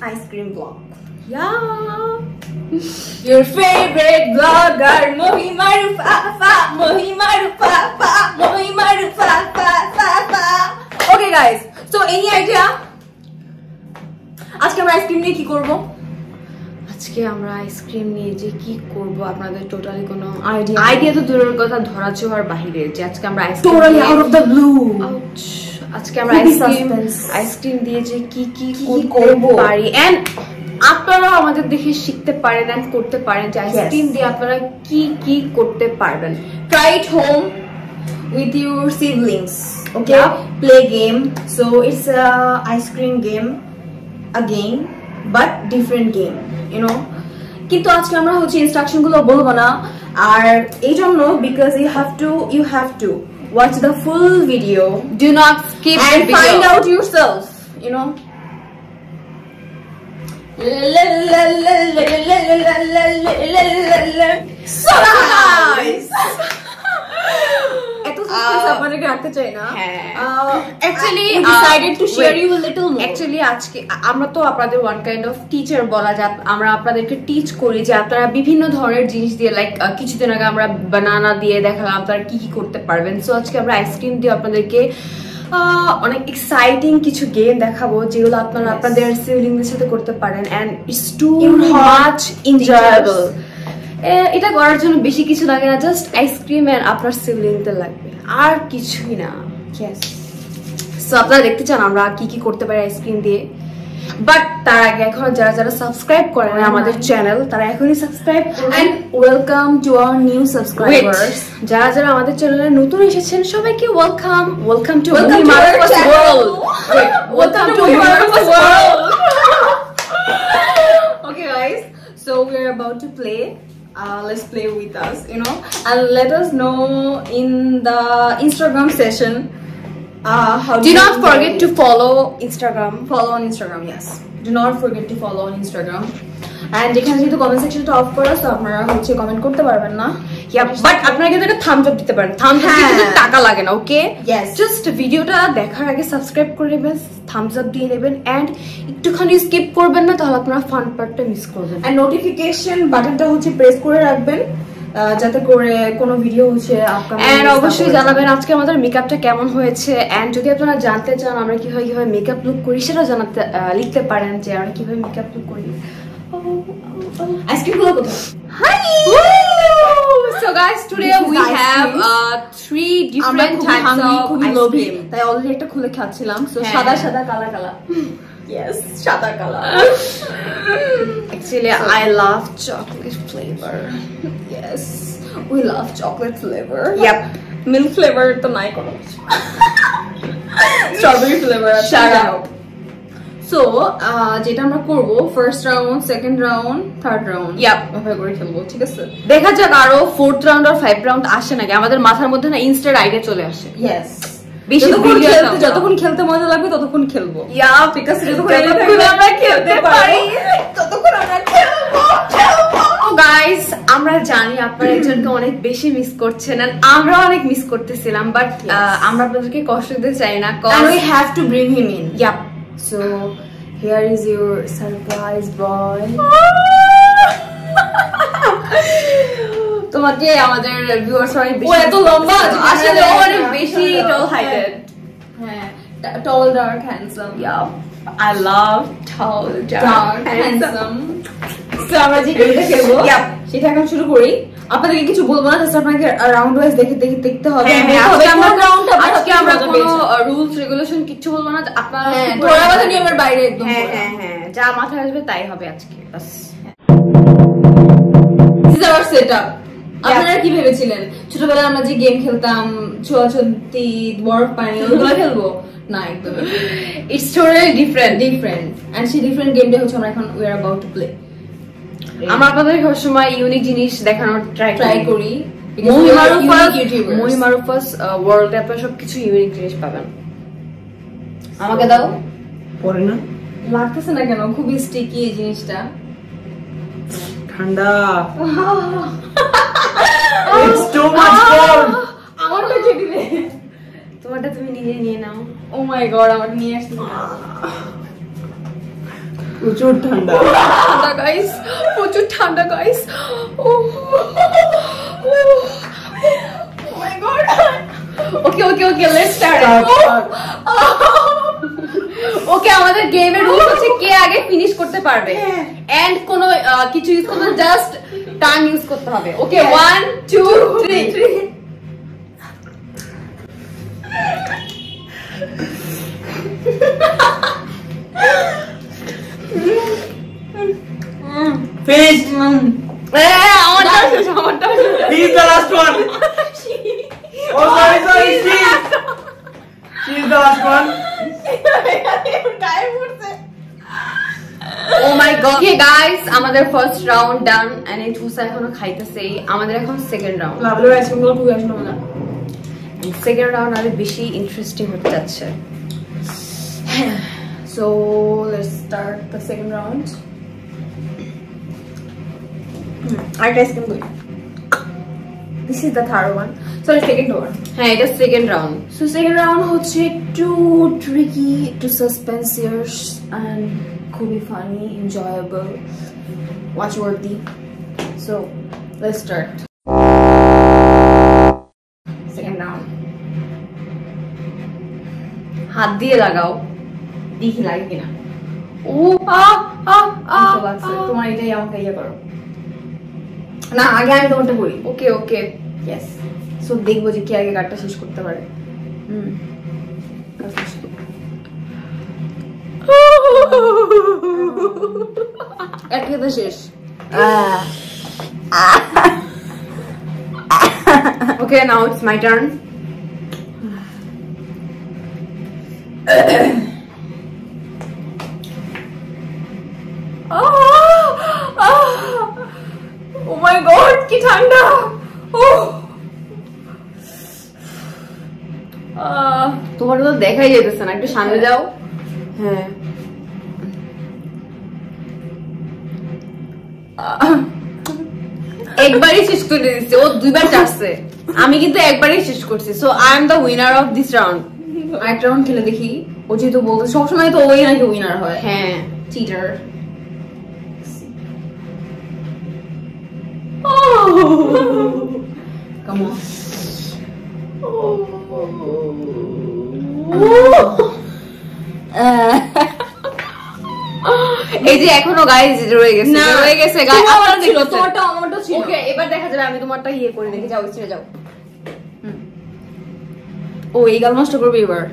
ice cream vlog. Yeah. Your favorite vlogger, MohiMarufa, MohiMarufa, MohiMarufa. Okay guys, so any idea? আজকে আমরা ice cream নিয়ে কি করব? আজকে আমরা আইসক্রিম নিয়ে যে কি করব আপনাদের টোটালি কোনো আইডিয়া তো দূরের কথা ধরা ছোঁয়ার বাহিরে যে আজকে আমরা ice cream totally out of the blue. আজকে আমরা আইসক্রিম দিয়ে যে কি কি করব পারি এন্ড আপনারা আমাদের দেখে শিখতে পারেন এন্ড করতে পারেন যে আইসক্রিম দিয়ে আপনারা কি কি করতে পারবেন। Try it home with your siblings. Okay, play game. So it's a ice cream game again, but different game. You know. কিন্তু আজকে আমরা হচ্ছে ইনস্ট্রাকশন গুলো বলবো না আর এইজন্য because you have to watch the full video. Do not skip and the video. Find out yourself. You know. So guys. আপনাদেরকে রাখতে চাই না actually we decided to share you a little more. Actually আজকে আমরা তো আপনাদের one kind of teacher বলা যায় আমরা আপনাদেরকে টিচ করি যে আপনারা বিভিন্ন ধরনের জিনিস দিয়ে লাইক কিছুদিন আগে আমরা বানানা দিয়ে দেখালাম আপনারা কি কি করতে পারবেন সো আজকে আমরা আইসক্রিম দিয়ে আপনাদেরকে অনেক এক্সাইটিং কিছু গেম দেখাবো যেগুলো আপনারা আপনাদের সিবলিংদের সাথে করতে পারেন and it's too much enjoyable এটা করার জন্য বেশি কিছু লাগে না জাস্ট আইসক্রিম এর আপনার সিবলিংদের লাগবে আর কিছুই না সো আপনারা দেখতে চান আমরা কি কি করতে পারি আইসক্রিম দিয়ে বাট তার আগে এখন যারা যারা সাবস্ক্রাইব করেন আমাদের চ্যানেল তারা এখনই সাবস্ক্রাইব করুন and welcome to our new subscribers যারা যারা আমাদের চ্যানেলে নতুন এসেছেন সবাইকে welcome to MohiMarufa's world welcome to MohiMarufa's world okay guys so we're about to play let's play with us you know and let us know in the Instagram session how do not forget to follow on Instagram yes do not forget to follow on Instagram and এখানে যেহেতু comment সেকশনটা of করা so আপনারা হচ্ছে comment করতে পারবেন না but আপনারা কিন্তু একটা থামস আপ দিতে পারেন থামস আপ দিতে টাকা লাগে না ওকে यस জাস্ট ভিডিওটা দেখার আগে সাবস্ক্রাইব করে নেবেন থামস আপ দিয়ে নেবেন এন্ড একটুখানি স্কিপ করবেন না তাহলে আপনারা ফান পার্টটা মিস করবেন এন্ড নোটিফিকেশন বাটনটা হচ্ছে প্রেস করে রাখবেন যাতে করে কোনো ভিডিও হচ্ছে আপকামিং এন্ড অবশ্যই জানাবেন আজকে আমাদের মেকআপটা কেমন হয়েছে এন্ড যদি আপনারা জানতে চান আমরা কিভাবে মেকআপ লুক করি সেটা জানাতে লিখতে পারেন যে আমরা কিভাবে মেকআপ লুক করি আইসক্রিম গুলো কোথায় honey so guys today we have three different types of ice cream তাই অলরেডি একটা খুলে খাচ্ছিলাম সো সাদা কালা yes সাদা কালা actually I love chocolate flavor yes we love chocolate flavor yep milk flavor তো নাই কোনো strawberry flavor shut up so যেটা আমরা করব first round second round third round ভাবে করে খেলবো ঠিক আছে দেখা যাক আরো ফোর্থ রাউন্ড আর 5 রাউন্ড আসে নাকি আমাদের মাথার মধ্যে না ইনস্ট্যান্ট আইডিয়া চলে আসে yes বেশি যতক্ষণ খেলতে মজা লাগবে ততক্ষণ খেলবো ঠিক আছে যতক্ষণ আমরা খেলতে পারি ততক্ষণ আমরা খেলবো গাইস আমরা জানি আপনারা একজনকে অনেক বেশি মিস করছেন আর আমরা অনেক মিস করতেছিলাম বাট আমরা আপনাদেরকে কষ্ট দিতে চাই না and we have to bring him in yep so here is your surprise boy তোমাকে আমাদের ভিউয়ার্স অনেক বেশি ও এত লম্বা আসলে অনেক বেশি টল হাইটেড হ্যাঁ tall dark handsome yeah I love tall dark handsome so আমরা যে গেমটা খেলবো সেটা এখন শুরু করি আপনাদেরকে কিছু বলবো না জাস্ট আপনাকে রাউন্ড ওয়াইজ দেখতে হবে আজকে আমরা কোনো রুলস রেগুলেশন কিছু বলবো না আপনারা ধরা বাঁধা নিয়মের বাইরে একদম হ্যাঁ যা মাথায় আসবে তাই হবে আজকে বাস this is our setup আপনারা কি ভেবেছিলেন ছোটবেলায় আমরা যে গেম খেলতাম ছোঁয়াছুঁতি বরফ পানি ওগুলো খেলবো না একদম ইটস টোটালি ডিফারেন্ট এন্ড সেই ডিফারেন্ট গেমটা হচ্ছে আমরা এখন we are about to play আমরা আপনাদের সবসময় ইউনিক জিনিস দেখানোর ট্রাই করি MohiMarufa's world আপনারা সবকিছু ইউনিক জিনিস পাবেন আমাকে দাও পরে না লাগতেছে না কেন খুবই স্টিকি এই জিনিসটা ঠান্ডা it's too much cold আমারটা চেটে দে তোমারটা তুমি নিজে নিয়ে নাও ও মাই গড আমার নিয়ে আসছি প্রচুর ঠান্ডা গাইস, প্রচুর ঠান্ডা guys. Oh my god. Okay okay okay, let's start. Okay, আমাদের গেমের রুলস হচ্ছে কে আগে ফিনিশ করতে পারবে, এন্ড কোনো কিছু ইউজ করতে, জাস্ট টাইম ইউজ করতে হবে। ওকে, 1 2 3। Finished. আমারটা শেষ, আমারটা শেষ। He's the last one. Oh, sorry, sorry. She's the last one. Oh my god. Okay guys, আমাদের ফার্স্ট রাউন্ড ডান, এন্ড এই ঠুসা এখনো খাইতেছে। আমাদের এখন সেকেন্ড রাউন্ড। লাভলের আইসক্রিমগুলো খুবই আসলো মজা। সেকেন্ড রাউন্ড আরো বেশি ইন্টারেস্টিং হতে যাচ্ছে। So let's start the second round. Ice cream good. This is the third one. Sorry, second one. হ্যাঁ, এটা second round. So second round হচ্ছে একটু tricky, একটু suspensious and খুবই funny, enjoyable, watch worthy. So let's start. Second round. হাত দিয়ে লাগাও, দেখি লাগে কিনা। ও তোমার এটাই আমাকে ইয়ে করো না, আগে আমি তোমারটা করি। ওকে ওকে, ইয়েস। সো দেখবো যে কে আগে কার্ডটা শেষ করতে পারে। একটা তো শেষ। Okay, now it's my turn. Oh my god, কি ঠান্ডা! তোমার তো দেখাই যেতেছে না, একটু সামনে যাও। হ্যাঁ, একবারই শেষ করে দিচ্ছে, ও দুইবার চাচ্ছে, আমি কিন্তু একবারই শেষ করছি। So I am the winner of this round. আরেকটা রাউন্ড খেলে দেখি। ও যেহেতু বলতে সবসময় তো ওই নাকি উইনার হয়। হ্যাঁ, চিটার। Come on. এই যে এখনো গাইস রয়ে গেছে, রয়ে গেছে গাইস। আপনারা ছিল, তোমারটা আমারটা ছিল। ওকে, এবার দেখা যাবে। আমি তোমারটা ইয়ে করে দেখি, যাও ছেড়ে যাও। ও এই গাল নষ্ট করবে এবার।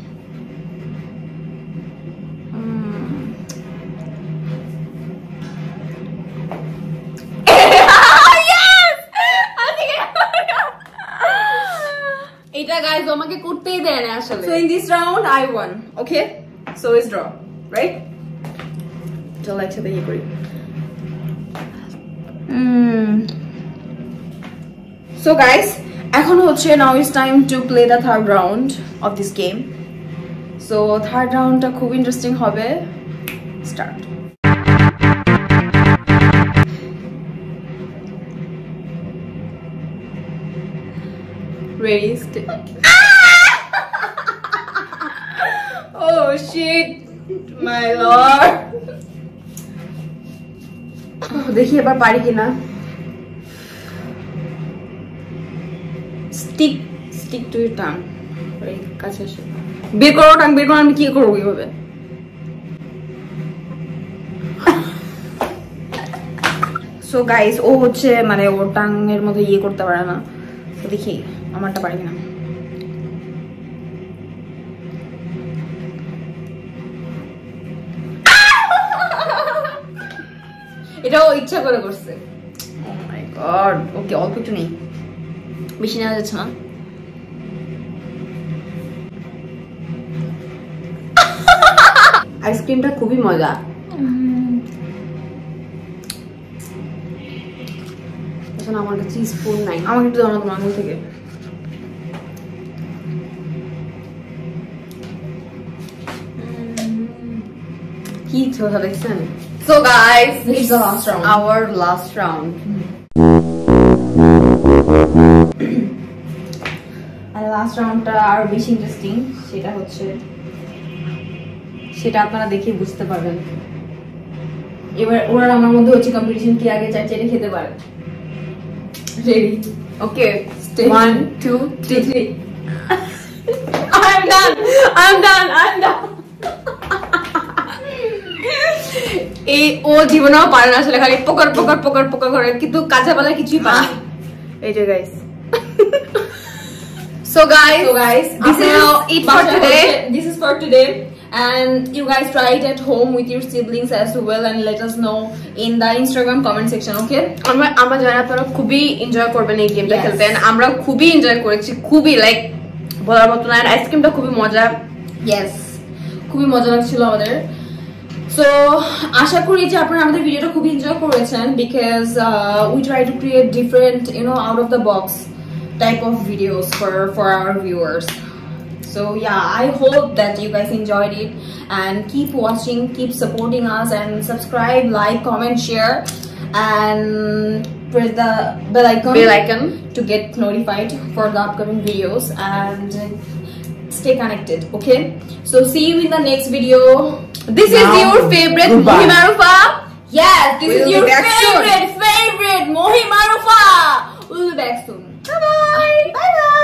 এটা গাইস আমাকে করতেই দেয় না আসলে। So in this round I won. Okay? So it's draw, right? চল একসাথে ইয়ে করি। So guys, এখন হচ্ছে now it's time to play the third round of this game. So third roundটা খুব ইন্টারেস্টিং হবে। Start. Ready? Oh shit, my lord. দেখি এবার পারি কিনা। Stick to your tongue. কাছে এসে বের করো টাং, বের করো। আমি কি করবো কিভাবে? So guys, ও হচ্ছে মানে ওর টাঙের মধ্যে ইয়ে করতে পারে না। তো দেখি আমারটা পারি কিনা। এটাও ইচ্ছা করে করছে। Oh my god. ওকে, অল্প একটু নেই, বেশি নেওয়া যাচ্ছে না। আইসক্রিমটা খুবই মজা। এখন আমার কাছে স্পুন নাই, আমাকে একটু দাও না তোমার আঙুল থেকে। কি ছোটা দেখছেন? So guys, this is the last round. Our last round. আর লাস্ট রাউন্ডটা আরো বেশি ইন্টারেস্টিং। সেটা হচ্ছে, সেটা আপনারা দেখে বুঝতে পারবেন। এবার ওরা আমার মধ্যে হচ্ছে কম্পিটিশন, কি আগে চারটে খেতে পারে। রেডি? Okay, 1 2 3 I'm done. এই ও জীবনেও পারে না আসলে, খালি পোকার পোকার পোকার পোকার করে, কিন্তু কাঁচা পালা কিছুই পারে না। এই যে guys, So guys, this is it for today. This is for today, and you guys try it at home with your siblings as well, and let us know in the Instagram comment section. Okay? আমরা জানি আপনারা খুবই enjoy করবেন এই গেমটা Yes. খেলতে, and আমরা খুবই এনজয় করেছি, খুবই লাইক বলার মতো না। আইসক্রিমটা খুবই মজা। Yes, খুবই মজা লাগছিল আমাদের। So আশা করি যে আপনারা আমাদের ভিডিওটা খুবই এনজয় করেছেন, because we try to create different, out of the box type of videos for our viewers. So yeah, I hope that you guys enjoyed it, and keep watching, keep supporting us, and subscribe, like, comment, share, and press the bell icon to get notified for the upcoming videos, and stay connected. Okay, so see you in the next video. This is your favorite MohiMarufa. Yes, this is We'll your be back soon. favorite MohiMarufa. We'll be back soon. Bye bye. Bye bye.